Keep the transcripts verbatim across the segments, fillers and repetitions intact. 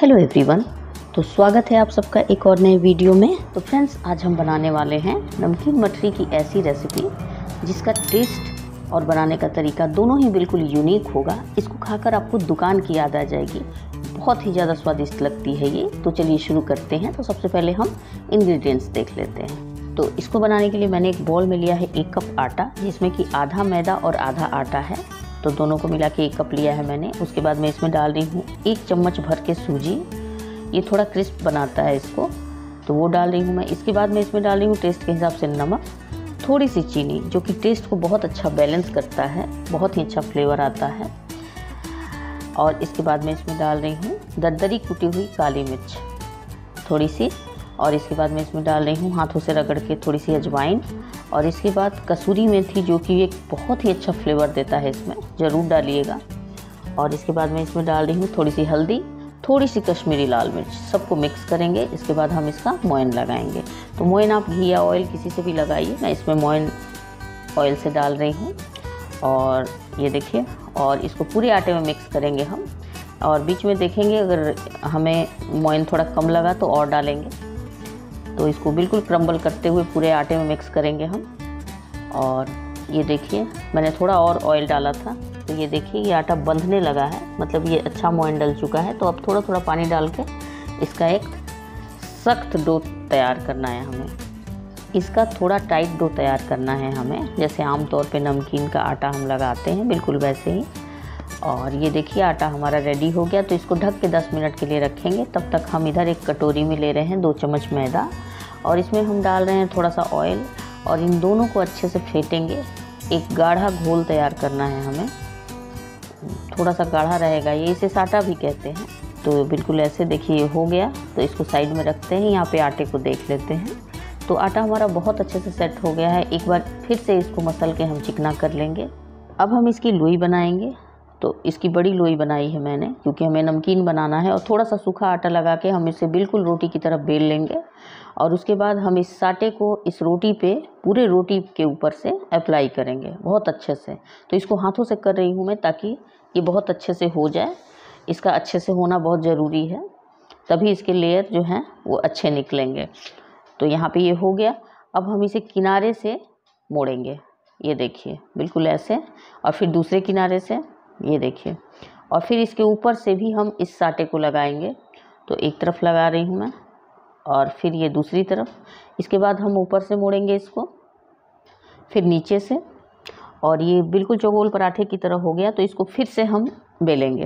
Hello everyone, तो स्वागत है आप सबका एक और नए वीडियो में। तो फ्रेंड्स, आज हम बनाने वाले हैं नमकीन मठरी की ऐसी रेसिपी जिसका टेस्ट और बनाने का तरीका दोनों ही बिल्कुल यूनिक होगा। इसको खाकर आपको दुकान की याद आ जाएगी। बहुत ही ज़्यादा स्वादिष्ट लगती है ये। तो चलिए शुरू करते हैं। तो सबसे पहले हम इंग्रेडिएंट्स देख लेते हैं। तो इसको बनाने के लिए मैंने एक बाउल में लिया है एक कप आटा, जिसमें कि आधा मैदा और आधा आटा है। तो दोनों को मिला के एक कप लिया है मैंने। उसके बाद मैं इसमें डाल रही हूँ एक चम्मच भर के सूजी। ये थोड़ा क्रिस्प बनाता है इसको, तो वो डाल रही हूँ मैं। इसके बाद मैं इसमें डाल रही हूँ टेस्ट के हिसाब से नमक, थोड़ी सी चीनी, जो कि टेस्ट को बहुत अच्छा बैलेंस करता है, बहुत ही अच्छा फ्लेवर आता है। और इसके बाद मैं इसमें डाल रही हूँ दरदरी कुटी हुई काली मिर्च थोड़ी सी। और इसके बाद मैं इसमें डाल रही हूँ हाथों से रगड़ के थोड़ी सी अजवाइन। और इसके बाद कसूरी मेथी, जो कि एक बहुत ही अच्छा फ्लेवर देता है, इसमें ज़रूर डालिएगा। और इसके बाद मैं इसमें डाल रही हूँ थोड़ी सी हल्दी, थोड़ी सी कश्मीरी लाल मिर्च। सबको मिक्स करेंगे। इसके बाद हम इसका मोयन लगाएंगे। तो मोयन आप घी या ऑयल किसी से भी लगाइए। मैं इसमें मोयन ऑयल से डाल रही हूँ। और ये देखिए, और इसको पूरे आटे में मिक्स करेंगे हम। और बीच में देखेंगे अगर हमें मोयन थोड़ा कम लगा तो और डालेंगे। तो इसको बिल्कुल क्रम्बल करते हुए पूरे आटे में मिक्स करेंगे हम। और ये देखिए, मैंने थोड़ा और ऑयल डाला था, तो ये देखिए ये आटा बंधने लगा है, मतलब ये अच्छा मोयन डल चुका है। तो अब थोड़ा थोड़ा पानी डाल के इसका एक सख्त डो तैयार करना है हमें। इसका थोड़ा टाइट डो तैयार करना है हमें, जैसे आमतौर पे नमकीन का आटा हम लगाते हैं, बिल्कुल वैसे ही। और ये देखिए आटा हमारा रेडी हो गया। तो इसको ढक के दस मिनट के लिए रखेंगे। तब तक हम इधर एक कटोरी में ले रहे हैं दो चम्मच मैदा, और इसमें हम डाल रहे हैं थोड़ा सा ऑयल। और इन दोनों को अच्छे से फेंटेंगे। एक गाढ़ा घोल तैयार करना है हमें, थोड़ा सा गाढ़ा रहेगा ये, इसे साटा भी कहते हैं। तो बिल्कुल ऐसे देखिए ये हो गया। तो इसको साइड में रखते हैं। यहाँ पे आटे को देख लेते हैं। तो आटा हमारा बहुत अच्छे से सेट हो गया है। एक बार फिर से इसको मसल के हम चिकना कर लेंगे। अब हम इसकी लोई बनाएंगे। तो इसकी बड़ी लोई बनाई है मैंने, क्योंकि हमें नमकीन बनाना है। और थोड़ा सा सूखा आटा लगा के हम इसे बिल्कुल रोटी की तरह बेल लेंगे। और उसके बाद हम इस साटे को इस रोटी पे, पूरे रोटी के ऊपर से अप्लाई करेंगे बहुत अच्छे से। तो इसको हाथों से कर रही हूँ मैं, ताकि ये बहुत अच्छे से हो जाए। इसका अच्छे से होना बहुत ज़रूरी है, तभी इसके लेयर जो हैं वो अच्छे निकलेंगे। तो यहाँ पे ये हो गया। अब हम इसे किनारे से मोड़ेंगे, ये देखिए बिल्कुल ऐसे। और फिर दूसरे किनारे से, ये देखिए। और फिर इसके ऊपर से भी हम इस साटे को लगाएंगे। तो एक तरफ लगा रही हूँ मैं, और फिर ये दूसरी तरफ। इसके बाद हम ऊपर से मोड़ेंगे इसको, फिर नीचे से। और ये बिल्कुल चौकोर पराठे की तरह हो गया। तो इसको फिर से हम बेलेंगे,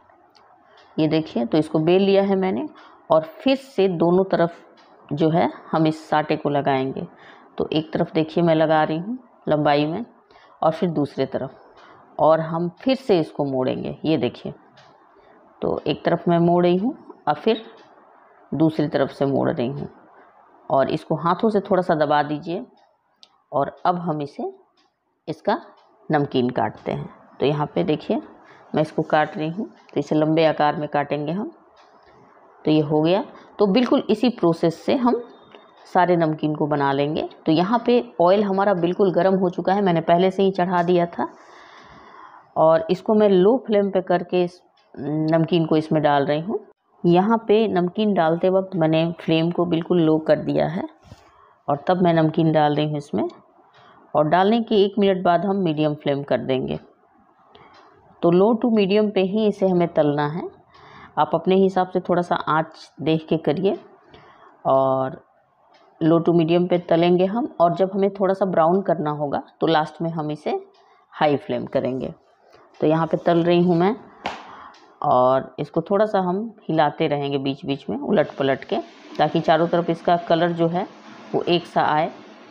ये देखिए। तो इसको बेल लिया है मैंने। और फिर से दोनों तरफ जो है हम इस साटे को लगाएंगे। तो एक तरफ देखिए मैं लगा रही हूँ लंबाई में, और फिर दूसरे तरफ। और हम फिर से इसको मोड़ेंगे, ये देखिए। तो एक तरफ मैं मोड़ रही हूँ, और फिर दूसरी तरफ से मोड़ रही हूँ। और इसको हाथों से थोड़ा सा दबा दीजिए। और अब हम इसे इसका नमकीन काटते हैं। तो यहाँ पे देखिए मैं इसको काट रही हूँ। तो इसे लंबे आकार में काटेंगे हम। तो ये हो गया। तो बिल्कुल इसी प्रोसेस से हम सारे नमकीन को बना लेंगे। तो यहाँ पे ऑयल हमारा बिल्कुल गर्म हो चुका है, मैंने पहले से ही चढ़ा दिया था। और इसको मैं लो फ्लेम पे करके इस नमकीन को इसमें डाल रही हूँ। यहाँ पे नमकीन डालते वक्त मैंने फ्लेम को बिल्कुल लो कर दिया है, और तब मैं नमकीन डाल रही हूँ इसमें। और डालने के एक मिनट बाद हम मीडियम फ्लेम कर देंगे। तो लो टू मीडियम पे ही इसे हमें तलना है। आप अपने हिसाब से थोड़ा सा आँच देख के करिए। और लो टू मीडियम पे तलेंगे हम। और जब हमें थोड़ा सा ब्राउन करना होगा तो लास्ट में हम इसे हाई फ्लेम करेंगे। तो यहाँ पे तल रही हूँ मैं, और इसको थोड़ा सा हम हिलाते रहेंगे बीच बीच में, उलट पलट के, ताकि चारों तरफ इसका कलर जो है वो एक सा आए।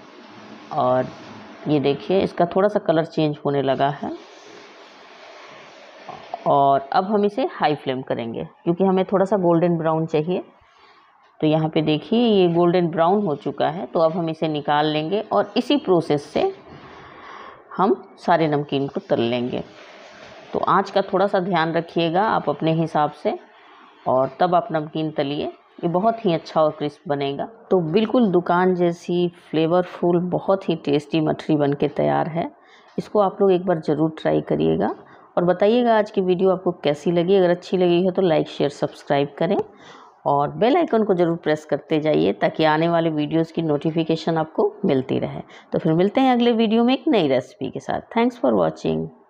और ये देखिए इसका थोड़ा सा कलर चेंज होने लगा है। और अब हम इसे हाई फ्लेम करेंगे, क्योंकि हमें थोड़ा सा गोल्डन ब्राउन चाहिए। तो यहाँ पे देखिए ये गोल्डन ब्राउन हो चुका है। तो अब हम इसे निकाल लेंगे, और इसी प्रोसेस से हम सारे नमकीन को तल लेंगे। तो आँच का थोड़ा सा ध्यान रखिएगा आप अपने हिसाब से, और तब आप नमकीन तलिए। ये बहुत ही अच्छा और क्रिस्प बनेगा। तो बिल्कुल दुकान जैसी फ्लेवरफुल, बहुत ही टेस्टी मठरी बन के तैयार है। इसको आप लोग एक बार ज़रूर ट्राई करिएगा। और बताइएगा आज की वीडियो आपको कैसी लगी। अगर अच्छी लगी हो तो लाइक शेयर सब्सक्राइब करें और बेल आइकन को ज़रूर प्रेस करते जाइए ताकि आने वाले वीडियोस की नोटिफिकेशन आपको मिलती रहे। तो फिर मिलते हैं अगले वीडियो में एक नई रेसिपी के साथ। Thanks for watching.